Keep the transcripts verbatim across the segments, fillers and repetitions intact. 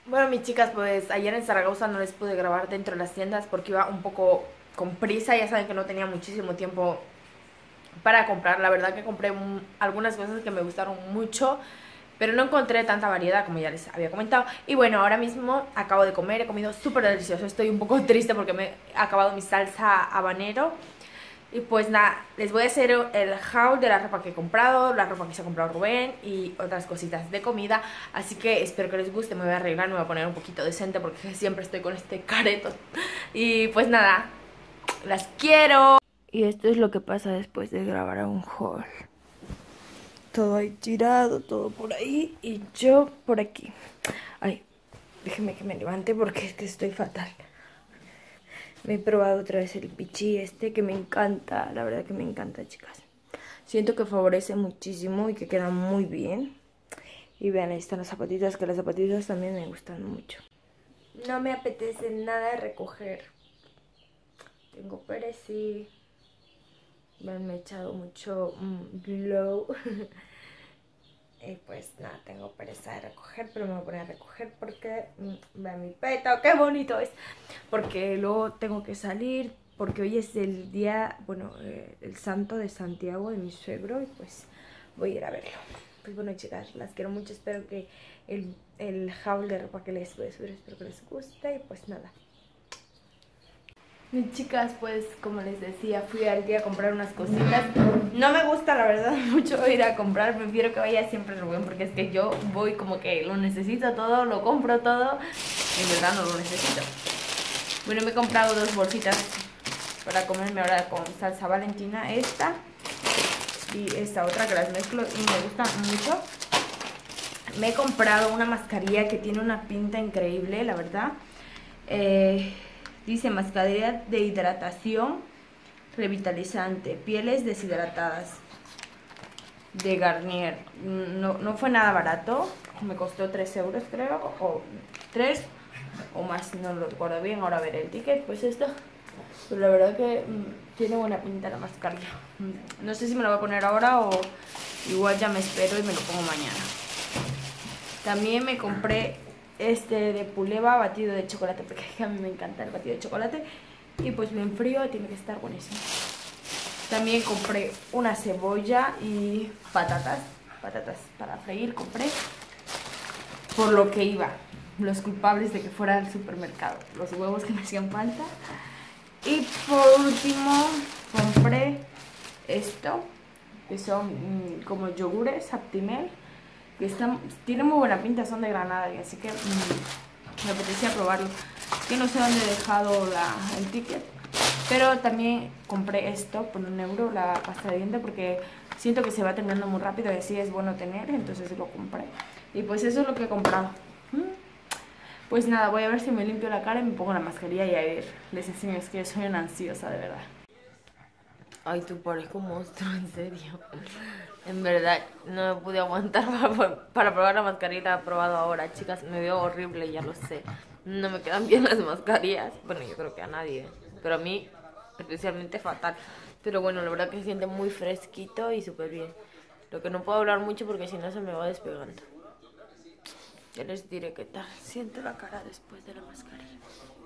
Bueno, mis chicas, pues ayer en Zaragoza no les pude grabar dentro de las tiendas porque iba un poco con prisa. Ya saben que no tenía muchísimo tiempo para comprar. La verdad que compré un- algunas cosas que me gustaron mucho, pero no encontré tanta variedad como ya les había comentado. Y bueno, ahora mismo acabo de comer, he comido súper delicioso. Estoy un poco triste porque me he acabado mi salsa habanero. Y pues nada, les voy a hacer el haul de la ropa que he comprado, la ropa que se ha comprado Rubén y otras cositas de comida. Así que espero que les guste, me voy a arreglar, me voy a poner un poquito decente porque siempre estoy con este careto. Y pues nada, las quiero. Y esto es lo que pasa después de grabar un haul. Todo ahí tirado, todo por ahí y yo por aquí. Ay, déjenme que me levante porque es que estoy fatal. Me he probado otra vez el pichi este que me encanta, la verdad que me encanta, chicas. Siento que favorece muchísimo y que queda muy bien. Y vean, ahí están las zapatitas, que las zapatitas también me gustan mucho. No me apetece nada recoger. Tengo pereci. Me he echado mucho mm, glow. Y pues nada, tengo pereza de recoger, pero me voy a poner a recoger porque mm, vean mi peto, qué bonito es. Porque luego tengo que salir, porque hoy es el día, bueno, eh, el santo de Santiago, de mi suegro, y pues voy a ir a verlo. Pues bueno, chicas, las quiero mucho, espero que el, el haul de ropa que les voy a subir, espero que les guste, y pues nada. Mis chicas, pues como les decía, fui al día a comprar unas cositas. No me gusta la verdad mucho ir a comprar, prefiero que vaya siempre Rubén porque es que yo voy como que lo necesito todo, lo compro todo, en verdad no lo necesito. Bueno, me he comprado dos bolsitas para comerme ahora con salsa valentina, esta y esta otra que las mezclo y me gustan mucho. Me he comprado una mascarilla que tiene una pinta increíble, la verdad. Eh, dice mascarilla de hidratación revitalizante, pieles deshidratadas, de Garnier. No, no fue nada barato, me costó tres euros creo, o tres o más, no lo recuerdo bien, ahora veré el ticket, pues esto. Pero la verdad que mmm, tiene buena pinta la mascarilla. Mm, no sé si me la voy a poner ahora o igual ya me espero y me lo pongo mañana. También me compré este de Puleva batido de chocolate, porque a mí me encanta el batido de chocolate. Y pues bien frío, tiene que estar buenísimo. También compré una cebolla y patatas, patatas para freír, compré. Por lo que iba, los culpables de que fuera al supermercado, los huevos que me hacían falta. Y por último compré esto, que son mmm, como yogures Aptimel, que están, tienen muy buena pinta, son de Granada, y así que mmm, me apetecía probarlo. Que no sé dónde he dejado la, el ticket, pero también compré esto por un euro, la pasta de diente, porque siento que se va terminando muy rápido y así es bueno tener, entonces lo compré. Y pues eso es lo que he comprado. Pues nada, voy a ver si me limpio la cara y me pongo la mascarilla y a ver, les enseño, es que soy una ansiosa, de verdad. Ay, tú parezco un monstruo, en serio. En verdad, no me pude aguantar para, para probar la mascarilla, la he probado ahora, chicas, me veo horrible, ya lo sé. No me quedan bien las mascarillas, bueno, yo creo que a nadie, pero a mí especialmente fatal. Pero bueno, la verdad que se siente muy fresquito y súper bien. Lo que no puedo hablar mucho porque si no se me va despegando. Ya les diré qué tal siento la cara después de la mascarilla.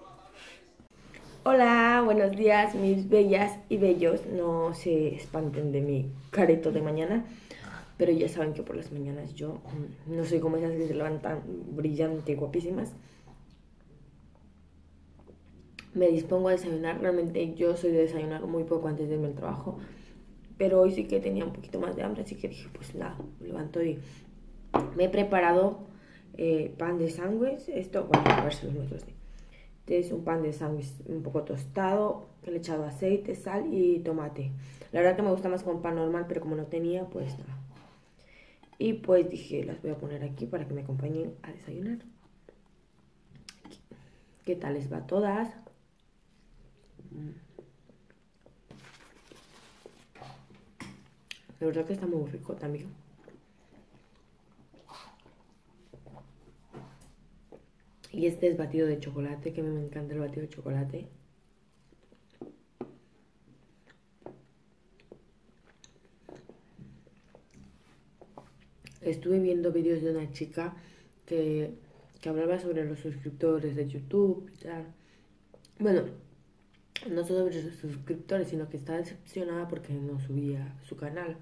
Hola, buenos días, mis bellas y bellos. No se espanten de mi careto de mañana, pero ya saben que por las mañanas yo mm, no soy como esas que se levantan brillante y guapísimas. Me dispongo a desayunar. Realmente yo soy de desayunar muy poco antes de irme al trabajo, pero hoy sí que tenía un poquito más de hambre, así que dije, pues nada, me levanto y me he preparado eh, pan de sándwich. Esto, bueno, a ver si los muestro así. Este es un pan de sándwich un poco tostado, le he echado aceite, sal y tomate. La verdad que me gusta más con pan normal, pero como no tenía, pues nada. Y pues dije, las voy a poner aquí para que me acompañen a desayunar. ¿Qué tal les va a todas? La verdad que está muy rico también. Y este es batido de chocolate, que a mí me encanta el batido de chocolate. Estuve viendo vídeos de una chica que que hablaba sobre los suscriptores de YouTube y tal. Bueno, no sobre sus suscriptores, sino que estaba decepcionada porque no subía su canal.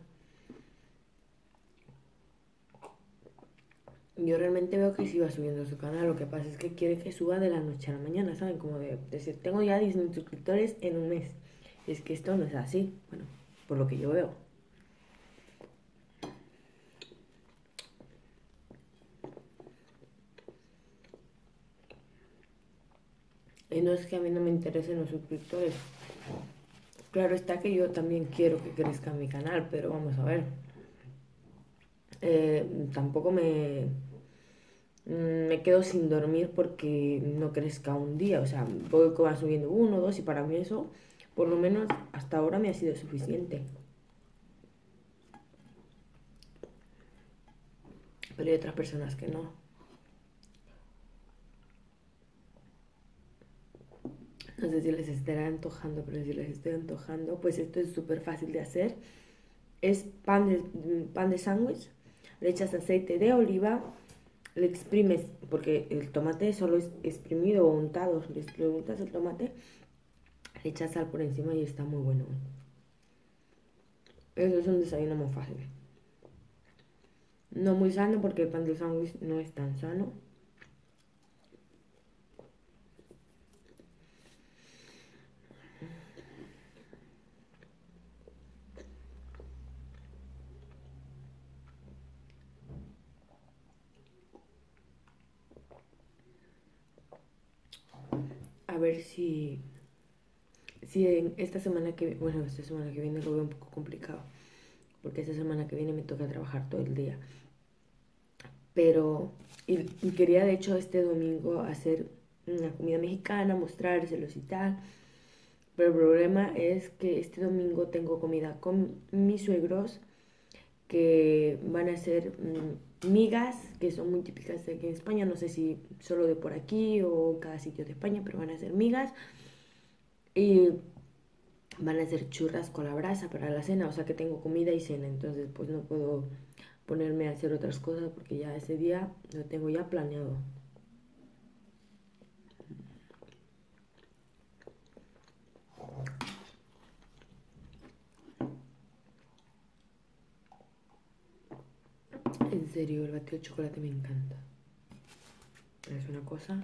Yo realmente veo que sí va subiendo su canal, lo que pasa es que quiere que suba de la noche a la mañana, ¿saben? Como de decir, tengo ya diez mil suscriptores en un mes. Y es que esto no es así, bueno, por lo que yo veo. Y no es que a mí no me interesen los suscriptores. Claro está que yo también quiero que crezca mi canal, pero vamos a ver. Eh, tampoco me, me quedo sin dormir porque no crezca un día. O sea, voy va subiendo uno, dos y para mí eso, por lo menos hasta ahora me ha sido suficiente. Pero hay otras personas que no. No sé si les estará antojando, pero si les estoy antojando, pues esto es súper fácil de hacer. Es pan de, pan de sándwich, le echas aceite de oliva, le exprimes, porque el tomate solo es exprimido o untado, le untas el tomate, le echas sal por encima y está muy bueno. Eso es un desayuno muy fácil. No muy sano porque el pan de sándwich no es tan sano. A ver si, si en esta semana que bueno, esta semana que viene lo veo un poco complicado, porque esta semana que viene me toca trabajar todo el día. Pero y, y quería de hecho este domingo hacer una comida mexicana, mostrárselos y tal. Pero el problema es que este domingo tengo comida con mis suegros que van a hacer mmm, migas, que son muy típicas de aquí en España. No sé si solo de por aquí o cada sitio de España, pero van a hacer migas. Y van a hacer churras con la brasa para la cena. O sea que tengo comida y cena. Entonces pues no puedo ponerme a hacer otras cosas porque ya ese día lo tengo ya planeado. En serio, el batido de chocolate me encanta. Es una cosa.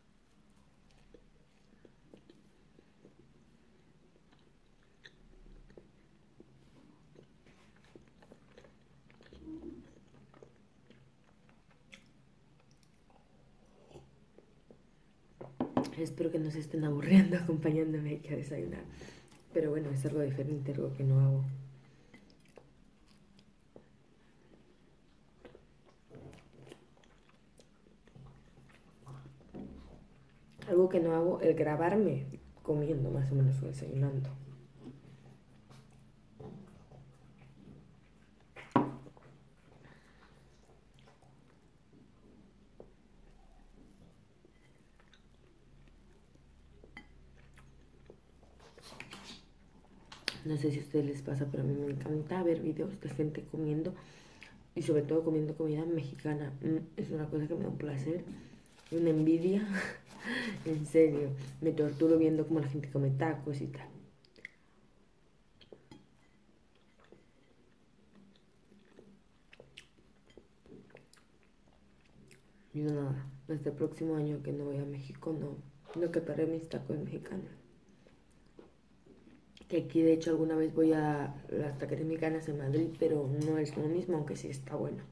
Espero que no se estén aburriendo acompañándome aquí a desayunar. Pero bueno, es algo diferente, algo que no hago. Algo que no hago, el grabarme comiendo más o menos o desayunando. No sé si a ustedes les pasa, pero a mí me encanta ver videos de gente comiendo y sobre todo comiendo comida mexicana. Es una cosa que me da un placer, una envidia. En serio, me torturo viendo cómo la gente come tacos y tal. Yo nada, desde el próximo año que no voy a México no, no quedaré mis tacos mexicanos. Que aquí de hecho alguna vez voy a las taquerías mexicanas en Madrid, pero no es lo mismo, aunque sí está bueno.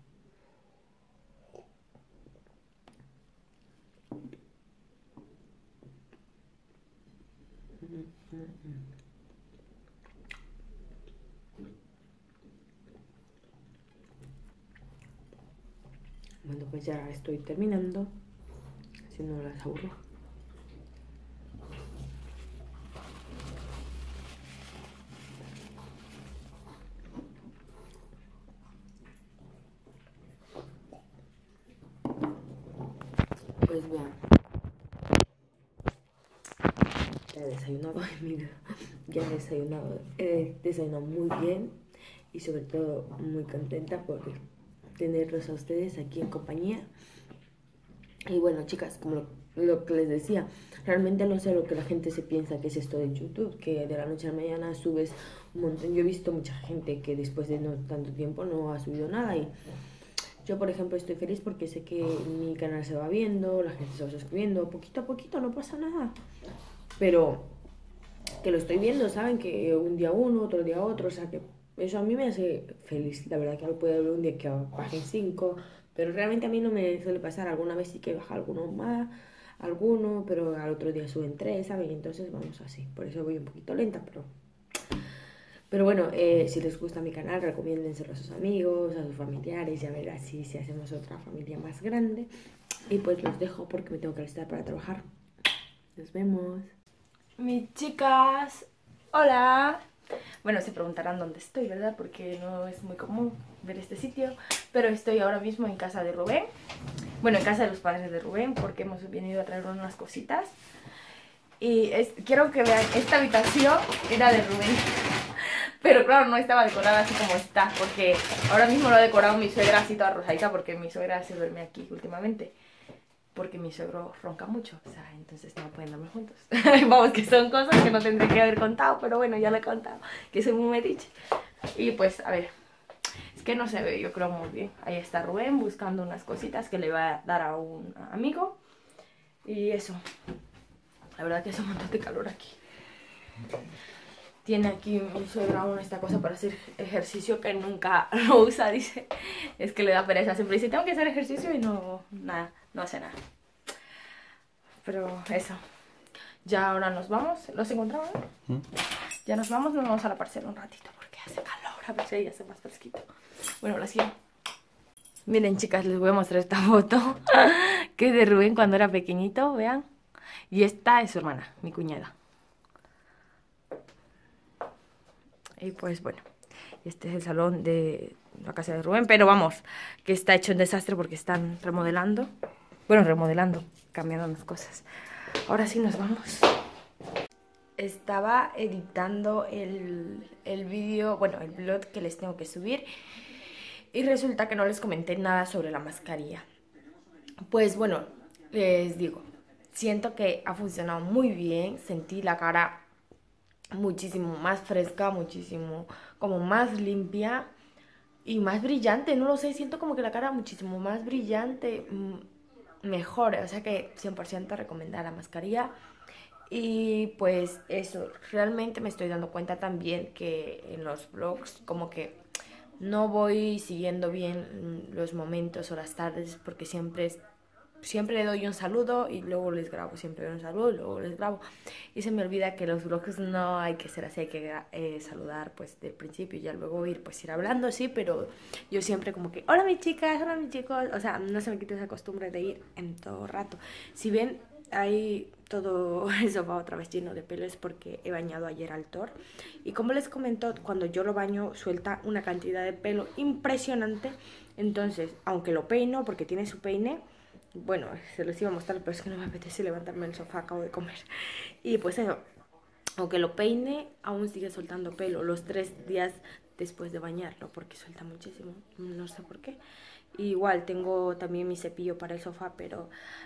Bueno, pues ya estoy terminando, si no las aburro. Pues vean, ya he desayunado, mira, ya he desayunado, he desayunado muy bien y sobre todo muy contenta por tenerlos a ustedes aquí en compañía. Y bueno, chicas, como lo, lo que les decía, realmente no sé lo que la gente se piensa que es esto de YouTube, que de la noche a la mañana subes un montón. Yo he visto mucha gente que después de no tanto tiempo no ha subido nada y yo, por ejemplo, estoy feliz porque sé que mi canal se va viendo, la gente se va suscribiendo, poquito a poquito, no pasa nada. Pero que lo estoy viendo, ¿saben? Que un día uno, otro día otro, o sea que eso a mí me hace feliz. La verdad que puede haber un día que bajen cinco, pero realmente a mí no me suele pasar. Alguna vez sí que baja alguno más, alguno, pero al otro día suben tres, ¿saben? Entonces vamos así. Por eso voy un poquito lenta, pero... Pero bueno, eh, si les gusta mi canal, recomiéndenselo a sus amigos, a sus familiares, y a ver así si hacemos otra familia más grande. Y pues los dejo porque me tengo que alistar para trabajar. Nos vemos. Mis chicas, hola. Bueno, se preguntarán dónde estoy, ¿verdad? Porque no es muy común ver este sitio. Pero estoy ahora mismo en casa de Rubén. Bueno, en casa de los padres de Rubén, porque hemos venido a traer unas cositas. Y es, quiero que vean, esta habitación era de Rubén. Pero claro, no estaba decorada así como está, porque ahora mismo lo ha decorado mi suegra así toda rosadita, porque mi suegra se duerme aquí últimamente. Porque mi suegro ronca mucho, o sea, entonces no pueden dormir juntos. Vamos, que son cosas que no tendré que haber contado, pero bueno, ya lo he contado, que soy muy metiche. Y pues, a ver, es que no se ve, yo creo, muy bien. Ahí está Rubén buscando unas cositas que le va a dar a un amigo. Y eso, la verdad que hace un montón de calor aquí. Tiene aquí mi suegra aún esta cosa para hacer ejercicio que nunca lo usa, dice. Es que le da pereza, siempre dice, tengo que hacer ejercicio y no, nada, no hace nada. Pero eso, ya ahora nos vamos, ¿los encontramos? ¿Mm? Ya nos vamos, nos vamos a la parcela un ratito porque hace calor, a ver si ahí hace más fresquito. Bueno, las quiero. Miren, chicas, les voy a mostrar esta foto que es de Rubén cuando era pequeñito, vean. Y esta es su hermana, mi cuñada. Y pues bueno, este es el salón de la casa de Rubén, pero vamos, que está hecho un desastre porque están remodelando. Bueno, remodelando, cambiando las cosas. Ahora sí nos vamos. Estaba editando el, el vídeo, bueno, el vlog que les tengo que subir. Y resulta que no les comenté nada sobre la mascarilla. Pues bueno, les digo, siento que ha funcionado muy bien. Sentí la cara muchísimo más fresca, muchísimo como más limpia y más brillante, no lo sé, siento como que la cara muchísimo más brillante, mejor, o sea que cien por ciento recomendar la mascarilla. Y pues eso, realmente me estoy dando cuenta también que en los vlogs como que no voy siguiendo bien los momentos o las tardes porque siempre es Siempre le doy un saludo y luego les grabo, siempre doy un saludo y luego les grabo. Y se me olvida que los vlogs no hay que ser así, hay que eh, saludar pues del principio y ya luego ir pues ir hablando, sí, pero yo siempre como que, hola mis chicas, hola mis chicos, o sea, no se me quita esa costumbre de ir en todo rato. Si ven, hay todo el sofá otra vez lleno de pelo es porque he bañado ayer al Thor. Y como les comento, cuando yo lo baño suelta una cantidad de pelo impresionante. Entonces, aunque lo peino porque tiene su peine, bueno, se los iba a mostrar, pero es que no me apetece levantarme del sofá, acabo de comer. Y pues eso, aunque lo peine, aún sigue soltando pelo los tres días después de bañarlo, porque suelta muchísimo, no sé por qué. Y igual tengo también mi cepillo para el sofá, pero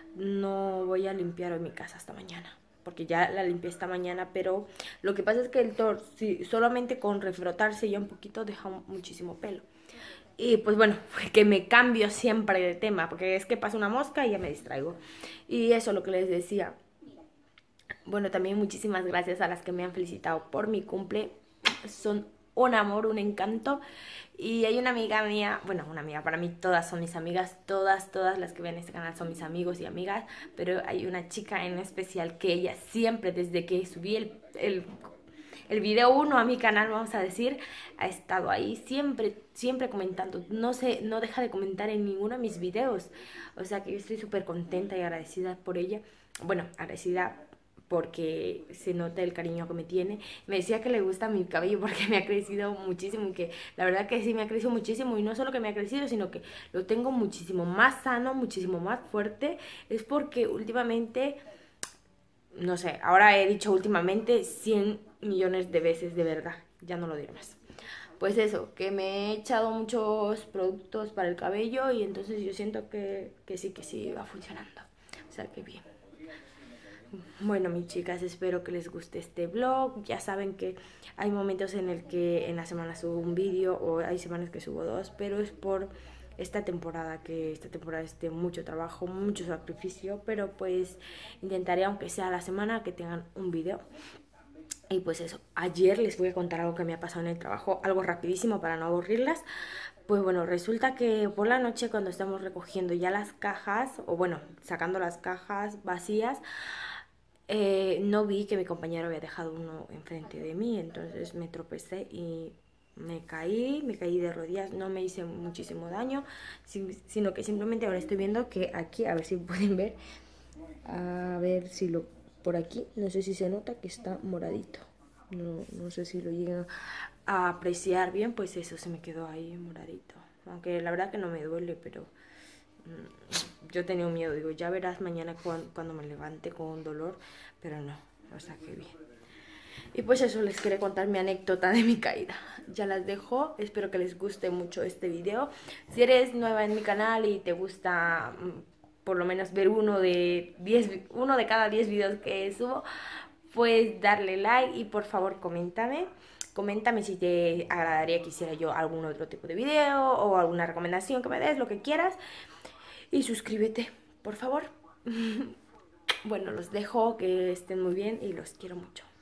no voy a limpiar hoy mi casa hasta mañana, porque ya la limpié esta mañana, pero lo que pasa es que el Thor, si solamente con refrotarse ya un poquito, deja muchísimo pelo. Y pues bueno, que me cambio siempre de tema, porque es que pasa una mosca y ya me distraigo. Y eso es lo que les decía. Bueno, también muchísimas gracias a las que me han felicitado por mi cumple. Son un amor, un encanto. Y hay una amiga mía, bueno, una amiga, para mí todas son mis amigas, todas, todas las que ven este canal son mis amigos y amigas. Pero hay una chica en especial que ella siempre, desde que subí el... el El video uno a mi canal, vamos a decir, ha estado ahí siempre, siempre comentando. No sé, no deja de comentar en ninguno de mis videos. O sea que yo estoy súper contenta y agradecida por ella. Bueno, agradecida porque se nota el cariño que me tiene. Me decía que le gusta mi cabello porque me ha crecido muchísimo y que la verdad que sí me ha crecido muchísimo. Y no solo que me ha crecido, sino que lo tengo muchísimo más sano, muchísimo más fuerte. Es porque últimamente, no sé, ahora he dicho últimamente cien millones de veces, de verdad, ya no lo diré más. pues eso, que me he echado muchos productos para el cabello y entonces yo siento que, que sí, que sí va funcionando. O sea, que bien. Bueno, mis chicas, espero que les guste este vlog. Ya saben que hay momentos en el que en la semana subo un vídeo o hay semanas que subo dos, pero es por esta temporada, que esta temporada es de mucho trabajo, mucho sacrificio, pero pues intentaré, aunque sea a la semana, que tengan un vídeo. Y pues eso, ayer les voy a contar algo que me ha pasado en el trabajo, algo rapidísimo para no aburrirlas. Pues bueno, resulta que por la noche, cuando estamos recogiendo ya las cajas, o bueno, sacando las cajas vacías, eh, no vi que mi compañero había dejado uno enfrente de mí, entonces me tropecé y me caí, me caí de rodillas, no me hice muchísimo daño, sino que simplemente ahora estoy viendo que aquí, a ver si pueden ver, a ver si lo, por aquí, no sé si se nota que está moradito, no, no sé si lo llegan a apreciar bien, pues eso se me quedó ahí moradito, aunque la verdad que no me duele, pero yo tenía un miedo, digo, ya verás mañana cuando, cuando me levante con un dolor, pero no, o sea, que bien. Y pues eso, les quería contar mi anécdota de mi caída. Ya las dejo, espero que les guste mucho este video. Si eres nueva en mi canal y te gusta por lo menos ver uno de, diez, uno de cada diez videos que subo, pues darle like y por favor coméntame. Coméntame si te agradaría que hiciera yo algún otro tipo de video o alguna recomendación que me des, lo que quieras. Y suscríbete, por favor. Bueno, los dejo, que estén muy bien y los quiero mucho.